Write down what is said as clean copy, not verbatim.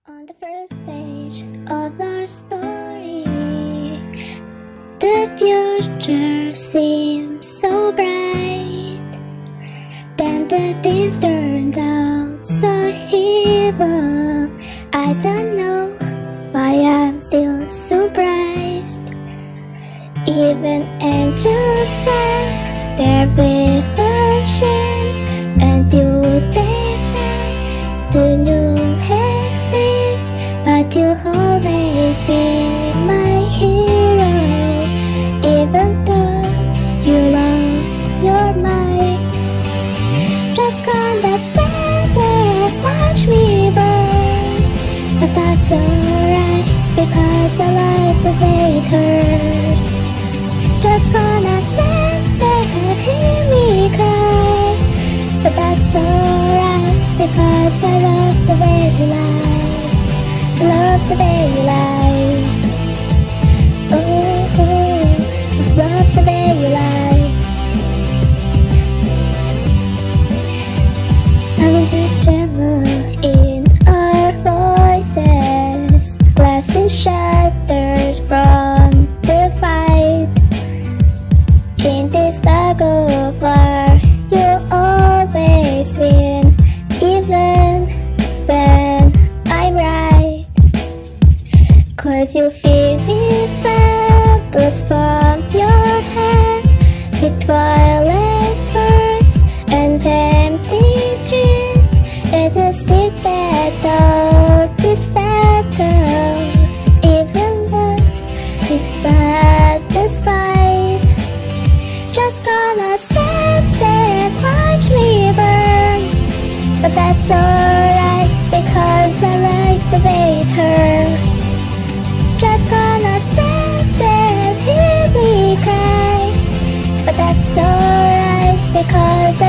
On the first page of our story, the future seems so bright. Then the things turned out so evil. I don't know why I'm still surprised. Even angels have their reflections until they fly to new extremes. But you'll always be my hero, even though you lost your mind. Just gonna stand there, watch me burn. But that's alright, because I like the way it hurts. Just gonna stand there, hear me cry. But that's alright, because I love the way you lie. Love the way you lie. Oh, oh, love the way you lie. I was a tremor in our voices, glasses shattered from the fight. In this tug of war, you'll always win, even when I'm right. 'Cause you feed me pebbles from your hand, with violet words and empty dreams. It's a stick that all these battles, even less, is satisfied. Just gonna stand there and watch me burn. But that's alright, because I like the way it hurts. Just gonna stand there and hear me cry. But that's alright, because